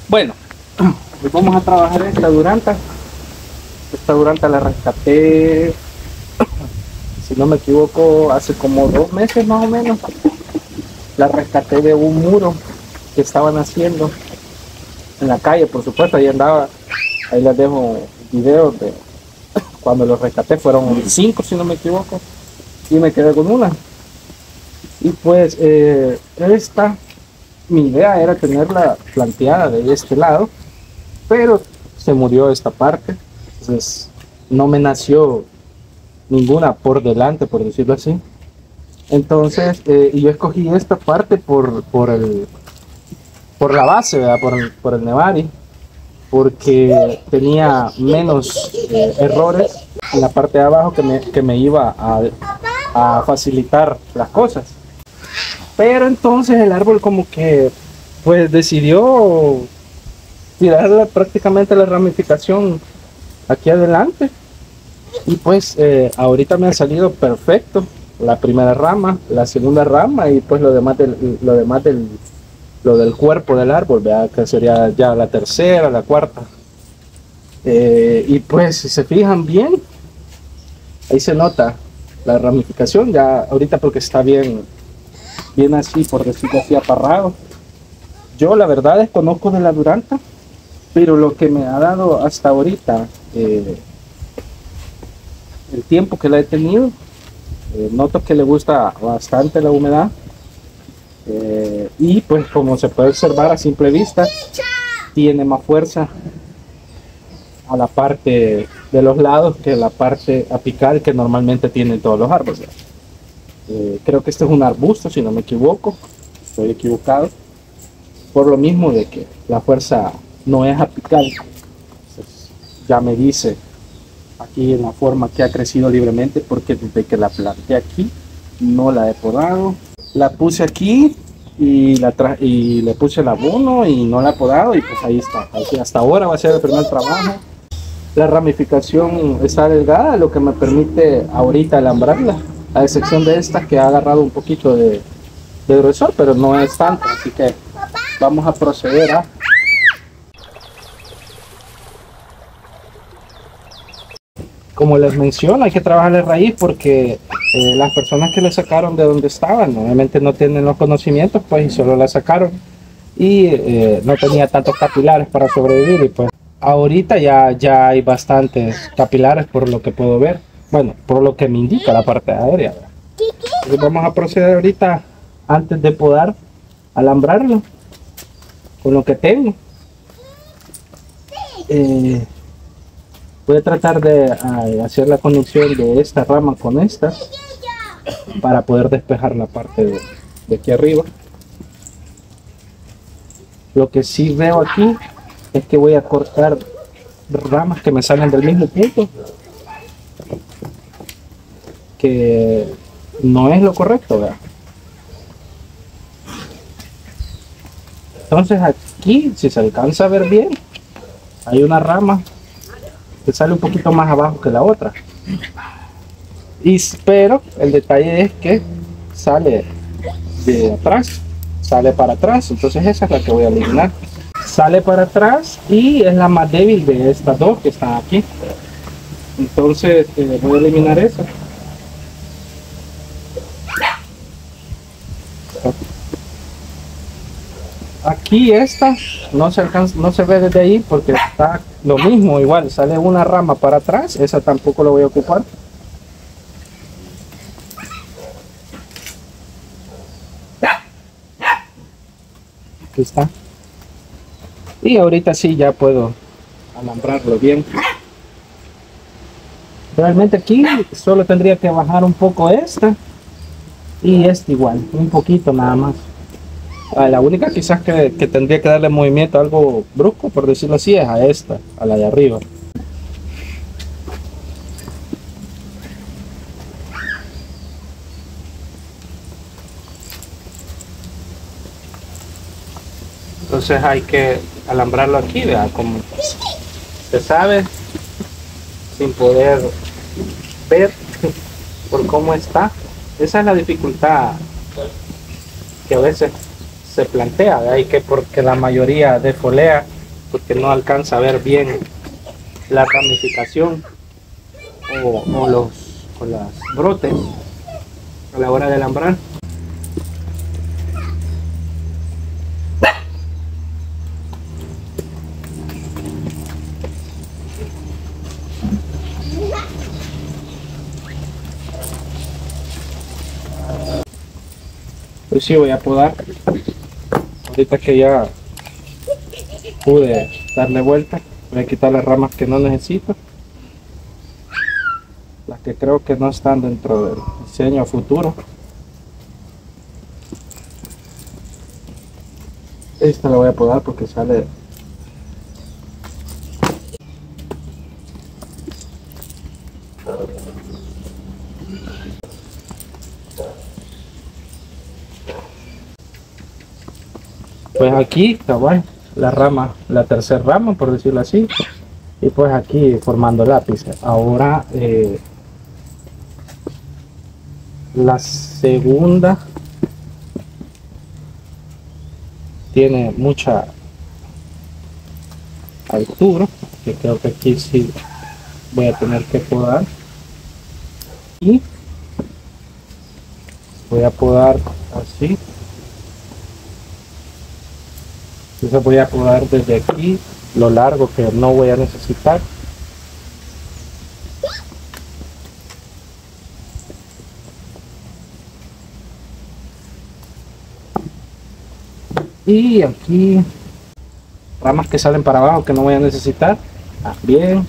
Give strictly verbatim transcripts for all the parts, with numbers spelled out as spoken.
Bueno, hoy vamos a trabajar esta duranta. Esta duranta la rescaté, si no me equivoco, hace como dos meses más o menos. La rescaté de un muro que estaban haciendo en la calle, por supuesto. Ahí andaba, ahí les dejo videos de cuando los rescaté. Fueron cinco, si no me equivoco, y me quedé con una. Y pues eh, esta, mi idea era tenerla planteada de este lado, pero se murió esta parte, entonces no me nació ninguna por delante, por decirlo así. Entonces eh, y yo escogí esta parte por, por, el, por la base, ¿verdad? Por, el, por el Nevari, porque tenía menos eh, errores en la parte de abajo que me, que me iba a, a facilitar las cosas. Pero entonces el árbol como que pues decidió tirar prácticamente la ramificación aquí adelante, y pues eh, ahorita me ha salido perfecto la primera rama, la segunda rama, y pues lo demás del, lo demás del, lo del cuerpo del árbol, ¿verdad? Que sería ya la tercera, la cuarta. Eh, y pues si se fijan bien, ahí se nota la ramificación ya ahorita, porque está bien bien así, por decirlo así, aparrado. Yo la verdad desconozco de la duranta, pero lo que me ha dado hasta ahorita, eh, el tiempo que la he tenido, eh, noto que le gusta bastante la humedad, eh, y pues como se puede observar a simple vista, tiene más fuerza a la parte de los lados que la parte apical que normalmente tienen todos los árboles. Eh, creo que este es un arbusto, si no me equivoco, estoy equivocado, por lo mismo de que la fuerza no es apical. Entonces, ya me dice aquí en la forma que ha crecido libremente, porque desde que la planté aquí no la he podado. La puse aquí y, la tra y le puse el abono y no la he podado, y pues ahí está. Así, hasta ahora va a ser el primer trabajo. La ramificación está delgada, lo que me permite ahorita alambrarla, a excepción de esta que ha agarrado un poquito de, de grosor, pero no es tanto, así que vamos a proceder a... Como les menciono, hay que trabajar la raíz, porque eh, las personas que la sacaron de donde estaban, obviamente no tienen los conocimientos, pues, y solo la sacaron, y eh, no tenía tantos capilares para sobrevivir, y pues ahorita ya, ya hay bastantes capilares por lo que puedo ver. Bueno, por lo que me indica la parte aérea. Entonces vamos a proceder ahorita, antes de podar, alambrarlo con lo que tengo. Eh, voy a tratar de a, hacer la conexión de esta rama con esta, para poder despejar la parte de, de aquí arriba. Lo que sí veo aquí es que voy a cortar ramas que me salen del mismo punto, que no es lo correcto, ¿verdad? Entonces aquí, si se alcanza a ver bien, hay una rama que sale un poquito más abajo que la otra, y pero el detalle es que sale de atrás, sale para atrás. Entonces esa es la que voy a eliminar. Sale para atrás y es la más débil de estas dos que están aquí. Entonces eh, voy a eliminar esa. Aquí esta no se alcanza, no se ve desde ahí, porque está lo mismo, igual sale una rama para atrás. Esa tampoco lo voy a ocupar. Aquí está. Y ahorita sí ya puedo alambrarlo bien. Realmente aquí solo tendría que bajar un poco esta y esta igual, un poquito nada más. A la única quizás que, que tendría que darle movimiento algo brusco, por decirlo así, es a esta, a la de arriba. Entonces hay que alambrarlo aquí, ¿verdad? Como se sabe, sin poder ver por cómo está. Esa es la dificultad que a veces se plantea, ¿verdad? Y que porque la mayoría defoliea porque no alcanza a ver bien la ramificación o, o los o las brotes a la hora de alambrar. Pues sí, voy a podar ahorita que ya pude darle vuelta. Voy a quitar las ramas que no necesito, las que creo que no están dentro del diseño futuro. Esta la voy a podar porque sale pues aquí cabal la rama, la tercera rama por decirlo así, y pues aquí formando lápiz. Ahora eh, la segunda tiene mucha altura, que creo que aquí sí voy a tener que podar, y voy a podar así. Entonces voy a podar desde aquí lo largo que no voy a necesitar. Y aquí ramas que salen para abajo que no voy a necesitar también.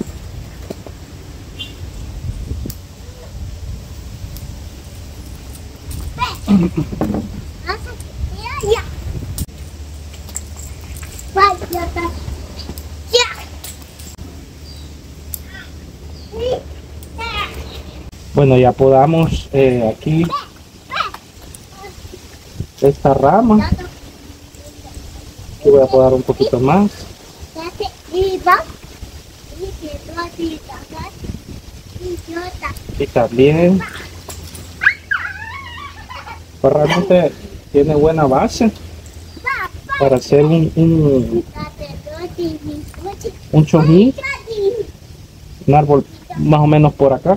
Bueno, ya podamos eh, aquí esta rama. Aquí voy a podar un poquito más. Y también pues realmente tiene buena base para hacer un un, un chojín, un árbol más o menos por acá.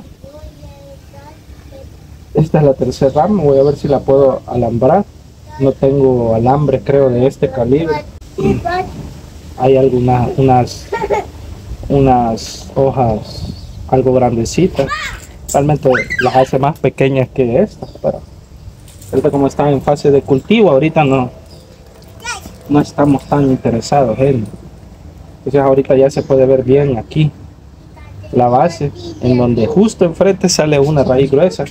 Esta es la tercera rama, voy a ver si la puedo alambrar. No tengo alambre creo de este calibre. Hay algunas unas unas hojas algo grandecitas, realmente las hace más pequeñas que esta, pero ahorita como están en fase de cultivo, ahorita no no estamos tan interesados en. Entonces ahorita ya se puede ver bien aquí la base, en donde justo enfrente sale una raíz gruesa.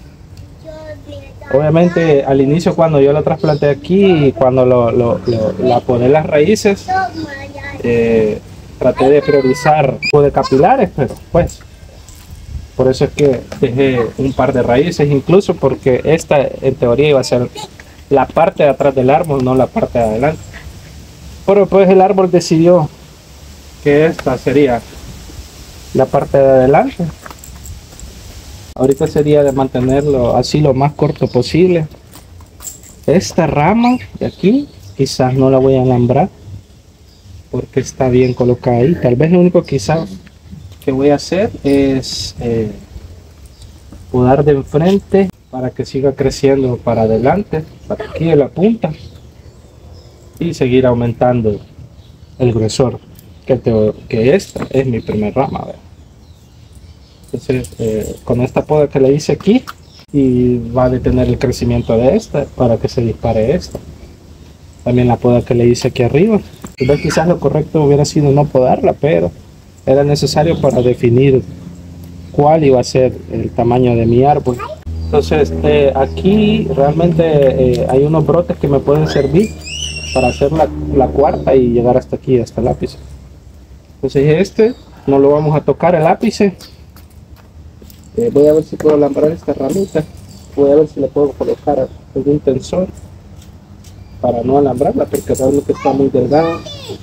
Obviamente al inicio cuando yo la trasplanté aquí, cuando lo, lo, lo, la podé las raíces, eh, traté de priorizar de capilares, pero pues por eso es que dejé un par de raíces, incluso porque esta en teoría iba a ser la parte de atrás del árbol, no la parte de adelante. Pero pues el árbol decidió que esta sería la parte de adelante. Ahorita sería de mantenerlo así lo más corto posible. Esta rama de aquí quizás no la voy a alambrar porque está bien colocada ahí. Tal vez lo único quizás que voy a hacer es eh, podar de enfrente para que siga creciendo para adelante, para aquí de la punta, y seguir aumentando el gruesor, que, te, que esta es mi primer rama. ¿Verdad? Entonces eh, con esta poda que le hice aquí, y va a detener el crecimiento de esta para que se dispare esta. También la poda que le hice aquí arriba. Entonces quizás lo correcto hubiera sido no podarla, pero era necesario para definir cuál iba a ser el tamaño de mi árbol. Entonces eh, aquí realmente eh, hay unos brotes que me pueden servir para hacer la, la cuarta y llegar hasta aquí, hasta el ápice. Entonces este no lo vamos a tocar el ápice. Eh, voy a ver si puedo alambrar esta ramita. Voy a ver si le puedo colocar algún tensor para no alambrarla, porque realmente está muy delgada.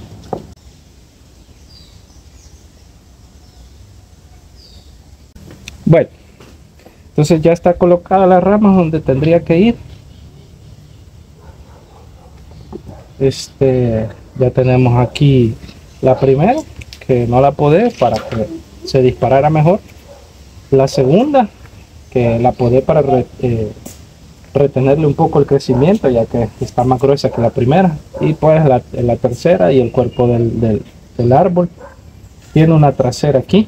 Bueno, entonces ya está colocada la rama donde tendría que ir. Este, Ya tenemos aquí la primera, que no la podé para que se disparara mejor. La segunda, que la podé para re, eh, retenerle un poco el crecimiento, ya que está más gruesa que la primera. Y pues la, la tercera y el cuerpo del, del, del árbol. Tiene una trasera aquí,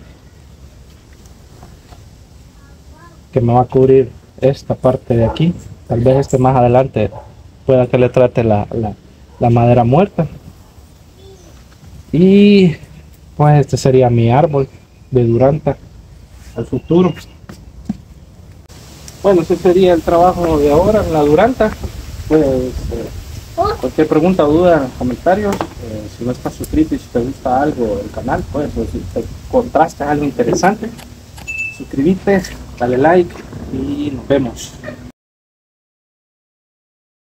que me va a cubrir esta parte de aquí. Tal vez este más adelante pueda que le trate la, la, la madera muerta. Y pues este sería mi árbol de Duranta al futuro. Bueno, ese sería el trabajo de ahora en la Duranta. Pues eh, cualquier pregunta o duda, comentarios, eh, si no estás suscrito y si te gusta algo del canal, pues, o si te encontraste algo interesante, suscríbete, dale like y nos vemos.